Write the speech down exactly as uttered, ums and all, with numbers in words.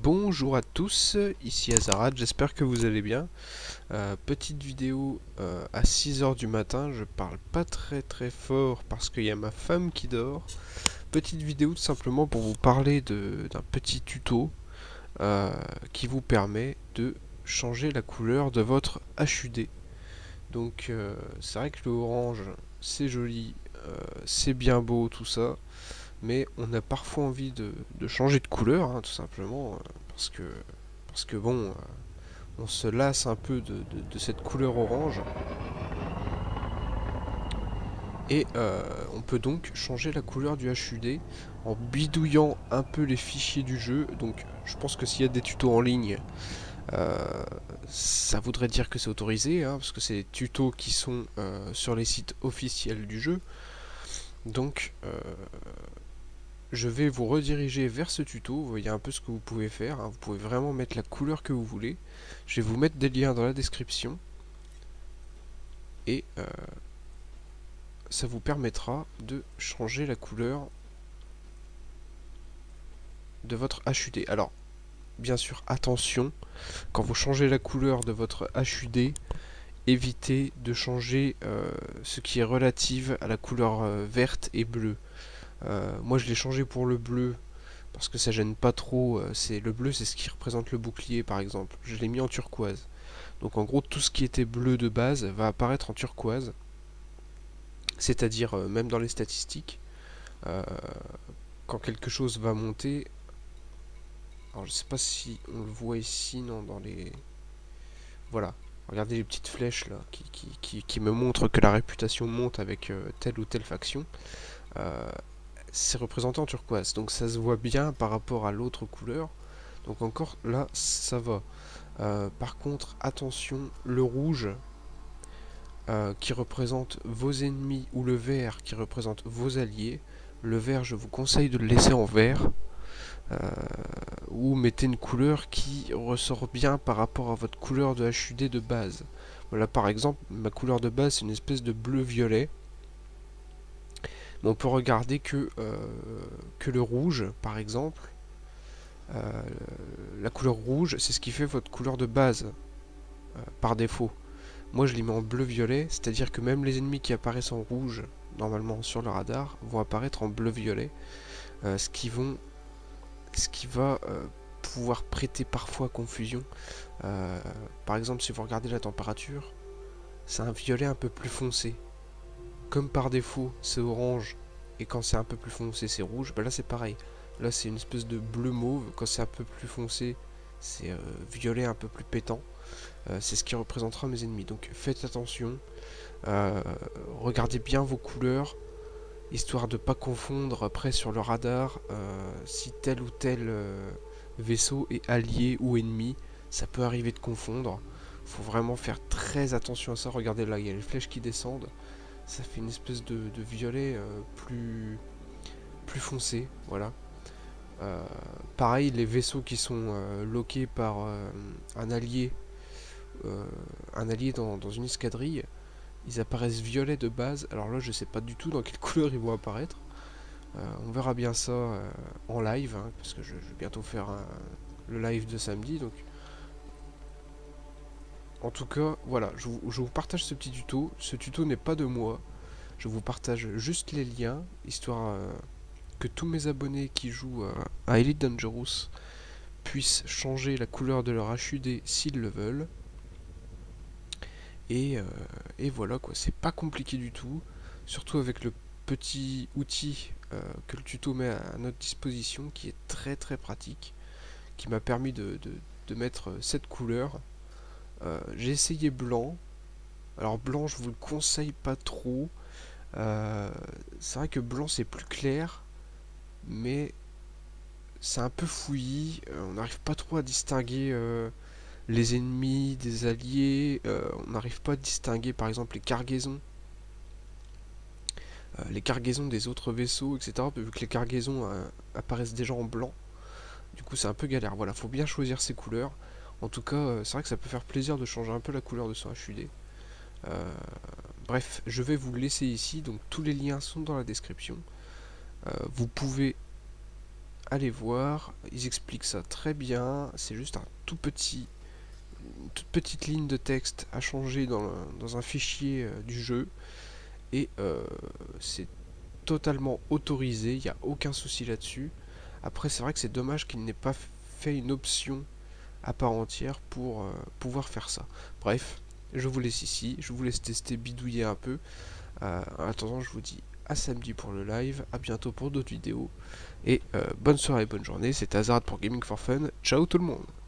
Bonjour à tous, ici Azarad, j'espère que vous allez bien. Euh, petite vidéo euh, à six heures du matin, je parle pas très très fort parce qu'il y a ma femme qui dort. Petite vidéo tout simplement pour vous parler de- d'un petit tuto euh, qui vous permet de changer la couleur de votre H U D. Donc euh, c'est vrai que le orange c'est joli, euh, c'est bien beau tout ça, mais on a parfois envie de, de changer de couleur, hein, tout simplement, euh, parce que, parce que bon, euh, on se lasse un peu de, de- de cette couleur orange, et euh, on peut donc changer la couleur du H U D en bidouillant un peu les fichiers du jeu. Donc je pense que s'il y a des tutos en ligne, euh, ça voudrait dire que c'est autorisé, hein, parce que c'est des tutos qui sont euh, sur les sites officiels du jeu. Donc euh, je vais vous rediriger vers ce tuto, vous voyez un peu ce que vous pouvez faire, hein. Vous pouvez vraiment mettre la couleur que vous voulez. Je vais vous mettre des liens dans la description et euh, ça vous permettra de changer la couleur de votre H U D. Alors, bien sûr, attention, quand vous changez la couleur de votre H U D, évitez de changer euh, ce qui est relative à la couleur euh, verte et bleue. Euh, moi, je l'ai changé pour le bleu parce que ça gêne pas trop. euh, C'est le bleu, c'est ce qui représente le bouclier, par exemple. Je l'ai mis en turquoise. Donc, en gros, tout ce qui était bleu de base va apparaître en turquoise, c'est-à-dire euh, même dans les statistiques. Euh, quand quelque chose va monter, alors je sais pas si on le voit ici, non, dans les... Voilà, regardez les petites flèches là, qui, qui, qui, qui me montrent que la réputation monte avec euh, telle ou telle faction. Euh, c'est représenté en turquoise, donc ça se voit bien par rapport à l'autre couleur. Donc encore là, ça va. Euh, par contre, attention, le rouge euh, qui représente vos ennemis ou le vert qui représente vos alliés. Le vert, je vous conseille de le laisser en vert. Euh, ou mettez une couleur qui ressort bien par rapport à votre couleur de H U D de base. Voilà, par exemple, ma couleur de base c'est une espèce de bleu-violet. Mais on peut regarder que, euh, que le rouge, par exemple, euh, la couleur rouge, c'est ce qui fait votre couleur de base euh, par défaut. Moi je l'ai mis en bleu-violet, c'est-à-dire que même les ennemis qui apparaissent en rouge, normalement sur le radar, vont apparaître en bleu-violet, euh, ce qui vont, ce qui va euh, pouvoir prêter parfois confusion. Euh, par exemple, si vous regardez la température, c'est un violet un peu plus foncé. Comme par défaut, c'est orange, et quand c'est un peu plus foncé, c'est rouge, bah là c'est pareil. Là c'est une espèce de bleu mauve, quand c'est un peu plus foncé, c'est euh, violet un peu plus pétant. Euh, c'est ce qui représentera mes ennemis. Donc faites attention, euh, regardez bien vos couleurs, histoire de ne pas confondre après sur le radar euh, si tel ou tel euh, vaisseau est allié ou ennemi. Ça peut arriver de confondre. Faut vraiment faire très attention à ça. Regardez là, il y a les flèches qui descendent. Ça fait une espèce de, de violet euh, plus, plus foncé. Voilà. Euh, pareil, les vaisseaux qui sont euh, loqués par euh, un allié, euh, un allié dans, dans une escadrille, ils apparaissent violets de base. Alors là, je sais pas du tout dans quelle couleur ils vont apparaître. Euh, on verra bien ça euh, en live, hein, parce que je, je vais bientôt faire un, le live de samedi. Donc, en tout cas, voilà, je vous, je vous partage ce petit tuto. Ce tuto n'est pas de moi. Je vous partage juste les liens, histoire euh, que tous mes abonnés qui jouent euh, à Elite Dangerous puissent changer la couleur de leur H U D s'ils le veulent. Et, euh, et voilà quoi, c'est pas compliqué du tout, surtout avec le petit outil euh, que le tuto met à notre disposition qui est très très pratique, qui m'a permis de, de, de mettre cette couleur. Euh, j'ai essayé blanc, alors blanc je vous le conseille pas trop, euh, c'est vrai que blanc c'est plus clair, mais c'est un peu fouillis, euh, on n'arrive pas trop à distinguer euh, les ennemis des alliés, euh, on n'arrive pas à distinguer par exemple les cargaisons euh, les cargaisons des autres vaisseaux, et cetera. Vu que les cargaisons euh, apparaissent déjà en blanc, du coup c'est un peu galère. Voilà, faut bien choisir ses couleurs. En tout cas, euh, c'est vrai que ça peut faire plaisir de changer un peu la couleur de son H U D. Euh, bref, je vais vous le laisser ici, donc tous les liens sont dans la description. Euh, vous pouvez allez voir, ils expliquent ça très bien, c'est juste un tout petit, une toute petite ligne de texte à changer dans, le, dans un fichier euh, du jeu, et euh, c'est totalement autorisé, il n'y a aucun souci là-dessus. Après c'est vrai que c'est dommage qu'il n'ait pas fait une option à part entière pour euh, pouvoir faire ça. Bref, je vous laisse ici, je vous laisse tester, bidouiller un peu. Euh, en attendant, je vous dis à samedi pour le live, à bientôt pour d'autres vidéos, et euh, bonne soirée, bonne journée, c'était Hazard pour Gaming for Fun, ciao tout le monde.